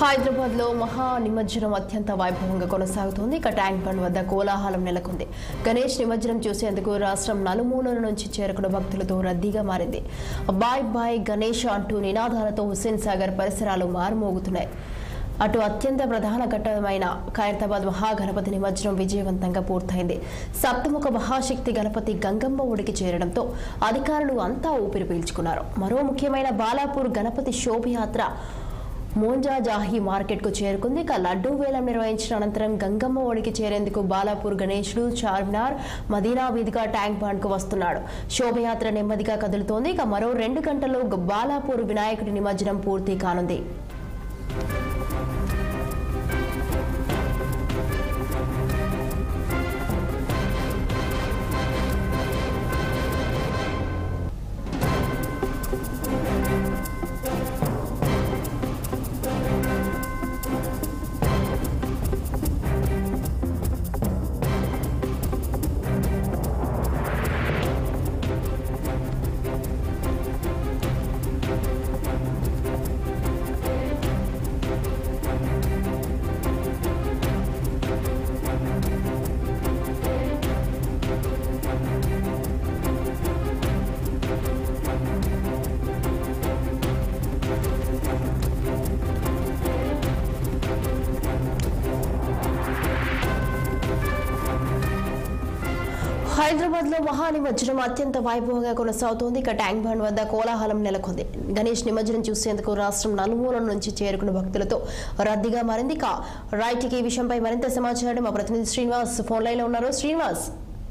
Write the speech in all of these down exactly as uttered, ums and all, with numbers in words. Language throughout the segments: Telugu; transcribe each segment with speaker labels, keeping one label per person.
Speaker 1: హైదరాబాద్ లో మహా నిమజ్జనం అత్యంత వైభవంగా కొనసాగుతోంది. ఇక ట్యాంక్ బండ్ వద్ద కోలాహలం నెలకొంది. గణేష్ నిమజ్జనం చూసేందుకు రాష్ట్రం నలుమూలల నుంచి చేరుకున్న భక్తులతో రద్దీగా మారింది. బాయ్ బాయ్ గణేష్ అంటూ నినాదాలతో హుస్సేన్ సాగర్ పరిసరాలు మారుమోగుతున్నాయి. అటు అత్యంత ప్రధాన ఘట్టమైన ఖైరతాబాద్ మహాగణపతి నిమజ్జనం విజయవంతంగా పూర్తయింది. సప్తముఖ మహాశక్తి గణపతి గంగమ్మ ఒడికి చేరడంతో అధికారులు అంతా ఊపిరి పీల్చుకున్నారు. మరో ముఖ్యమైన బాలాపూర్ గణపతి శోభయాత్ర మోంజాజాహి మార్కెట్ కు చేరుకుంది. ఇక లడ్డూ వేలం నిర్వహించిన అనంతరం గంగమ్మ ఒడికి చేరేందుకు బాలాపూర్ గణేశుడు చార్మినార్ మదీనా వీధిగా ట్యాంక్ బండ్ కు వస్తున్నాడు. శోభయాత్ర నెమ్మదిగా కదులుతోంది. ఇక మరో రెండు గంటల్లో బాలాపూర్ వినాయకుడి నిమజ్జనం పూర్తి కానుంది. హైదరాబాద్ లో మహా నిమజ్జనం అత్యంత వైభవంగా కొనసాగుతోంది. ఇక ట్యాంక్ బండ్ వద్ద కోలాహలం నెలకొంది. గణేష్ నిమజ్జనం చూసేందుకు రాష్ట్రం నలుమూలల నుంచి చేరుకున్న భక్తులతో రద్దీగా మారింది. ఇక రైట్ ఈ విషయంపై మరింత సమాచారం మా ప్రతినిధి శ్రీనివాస్ ఫోన్ లైన్ లో ఉన్నారు. శ్రీనివాస్,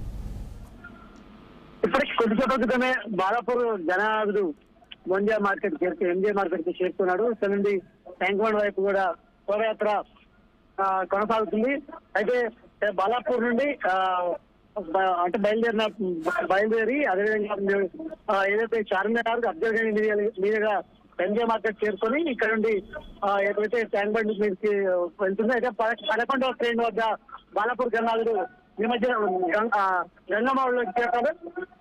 Speaker 2: ఇప్పటికి కొద్దిసేపటి క్రితమే బాలాపూర్ జనాదుడు మొంజా మార్కెట్ చేరుకు ఎంజే మార్కెట్ కి చేరుకున్నాడు. ఇక్కడ నుండి ట్యాంక్ బండ్ వైపు కూడా శోభయాత్ర కొనసాగుతుంది. అయితే బాలాపూర్ నుండి అంటే బయలుదేరిన బయలుదేరి అదేవిధంగా ఏదైతే చార్మినార్ అబ్జర్వ్ మీదుగా ఎంజే మార్కెట్ చేరుకొని ఇక్కడ నుండి ఏదైతే ట్యాంక్ బండ్ మీదకి వెళ్తుందో అయితే పదకొండవ ట్రైన్ వద్ద బాలాపూర్ గన్నాదుడు నిమజ్జనం గంగమ్మలో చేరుతారు.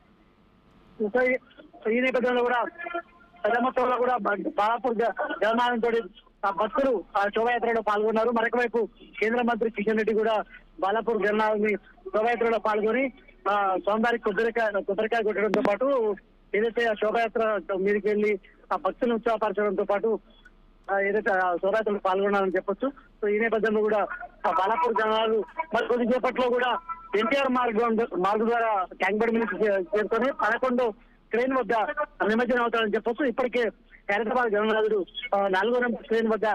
Speaker 2: ఈ నేపథ్యంలో కూడా పెద్ద మొత్తంలో కూడా బాలాపూర్ జనమానంతో భక్తులు ఆ శోభయాత్రలో పాల్గొన్నారు. మరొక వైపు కేంద్ర మంత్రి కిషన్ రెడ్డి కూడా బాలాపూర్ గన్నాథుని శోభయాత్రలో పాల్గొని ఆ సోమవారి కొబ్బరికాయ కొబ్బరికాయ కొట్టడంతో పాటు ఏదైతే ఆ శోభయాత్ర మీదకి వెళ్ళి ఆ భక్తులను ఉత్సాహపరచడంతో పాటు ఏదైతే ఆ శోభయాత్రలో పాల్గొన్నారని చెప్పొచ్చు. సో ఈ నేపథ్యంలో కూడా ఆ బాలాపూర్ జనాలు మరి కొద్దిసేపట్లో కూడా ఎన్టీఆర్ మార్గం మార్గం ద్వారా ట్యాంక్ బండ్ మీద చేరుకొని పదకొండు ట్రైన్ వద్ద నిమజ్జనం అవుతారని చెప్పొచ్చు. ఇప్పటికే హైదరాబాద్ గణనాథుడు నాలుగో నెంబర్ ట్రైన్ వద్ద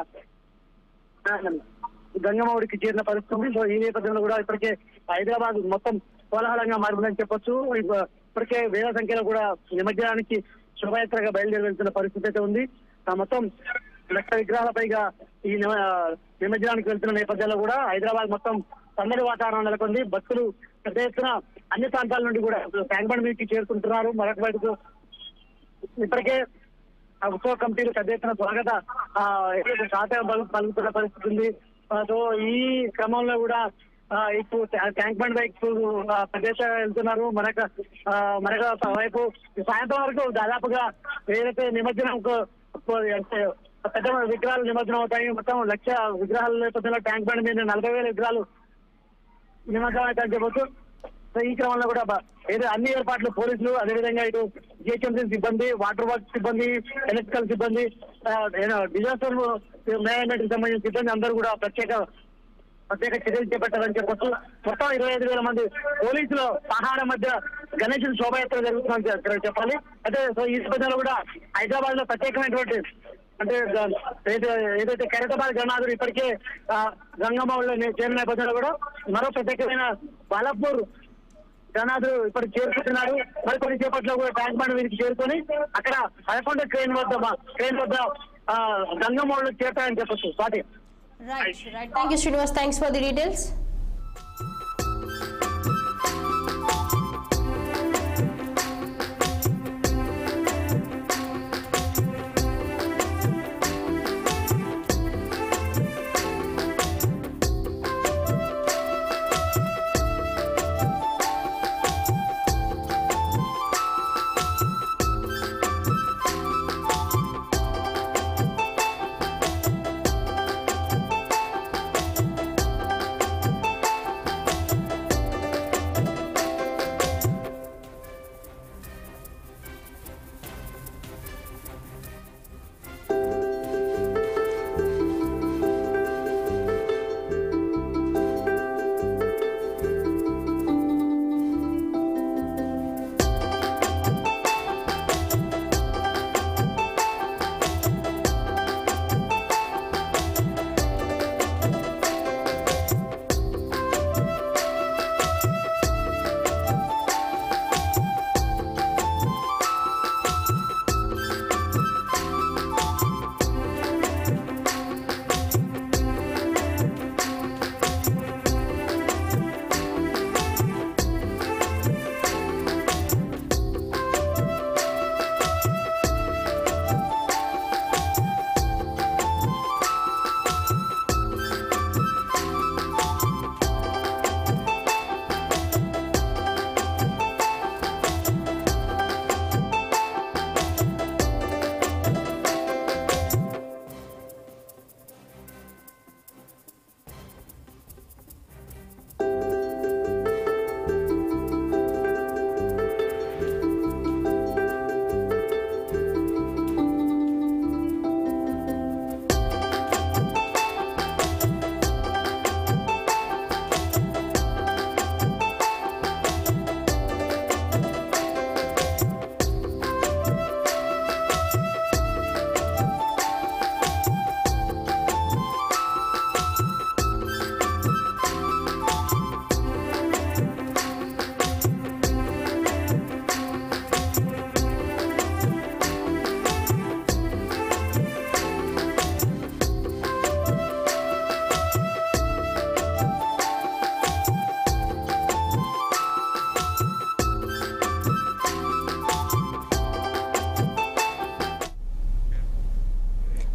Speaker 2: గంగమ్మడికి చేరిన పరిస్థితి. సో ఈ నేపథ్యంలో కూడా ఇప్పటికే హైదరాబాద్ మొత్తం కోలాహలంగా మారిందని చెప్పొచ్చు. ఇప్పటికే వేల సంఖ్యలో కూడా నిమజ్జనానికి శోభయాత్రగా బయలుదేరి వెళ్తున్న పరిస్థితి అయితే ఉంది. మొత్తం లక్ష విగ్రహాల పైగా ఈ నిమజ్జనానికి వెళ్తున్న నేపథ్యంలో కూడా హైదరాబాద్ మొత్తం సందడి వాతావరణం నెలకొంది. భక్తులు పెద్ద ఎత్తున అన్ని ప్రాంతాల నుండి కూడా ట్యాంక్ బండ్ మీదకి చేరుకుంటున్నారు. మరొక వైపు ఇప్పటికే ఉత్సవ కమిటీలు పెద్ద ఎత్తున స్వాగత ఖాతా పలుకుతున్న పరిస్థితి ఉంది. సో ఈ క్రమంలో కూడా ఇప్పుడు ట్యాంక్ బండ్ వైపు పెద్ద ఎత్తున వెళ్తున్నారు. మరొక మరొక వైపు సాయంత్రం వరకు దాదాపుగా ఏదైతే నిమజ్జనం పెద్ద విగ్రహాలు నిమజ్జనం అవుతాయి. మొత్తం లక్ష విగ్రహాల నేపథ్యంలో ట్యాంక్ బండ్ మీద నలభై వేల విగ్రహాలు నిమజ్జనం అవుతాయని చెప్పొచ్చు. సో ఈ క్రమంలో కూడా ఏదో అన్ని ఏర్పాట్లు పోలీసులు అదేవిధంగా ఇటు జిహెచ్ఎంసీ సిబ్బంది, వాటర్ వర్క్ సిబ్బంది, ఎలక్ట్రికల్ సిబ్బంది, డిజాస్టర్ మేనేజ్మెంట్ కి సంబంధించిన సిబ్బంది అందరూ కూడా ప్రత్యేక ప్రత్యేక చర్యలు చేపట్టారని చెప్పొచ్చు. మొత్తం ఇరవై ఐదు వేల మంది పోలీసులు పహాడ మధ్య గణేష్ శోభయాత్ర జరుగుతుందని చెప్పాలి. అయితే సో ఈ నేపథ్యంలో కూడా హైదరాబాద్ లో ప్రత్యేకమైనటువంటి అంటే ఏదైతే ఖైరతాబాద్ గణనాథుడు ఇప్పటికే గంగమ్మలో చేరిన నేపథ్యంలో కూడా మరో ప్రత్యేకమైన బాలాపూర్ గణనాథుడు ఇప్పటికి చేరుకుంటున్నాడు. మరి కొన్ని సేపట్లో కూడా ట్యాంక్ బండ్ వీరికి చేరుకొని అక్కడ పదకొండు ట్రైన్ వద్ద ట్రైన్ వద్ద గంగమ్మలో చేరుతాయని చెప్పొచ్చు. Swathi.
Speaker 1: Right, right. Thank you, Srinivas. Thanks for the details.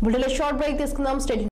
Speaker 1: వీడియోలో షార్ట్ బ్రేక్ తీసుకుందాం. స్టేట్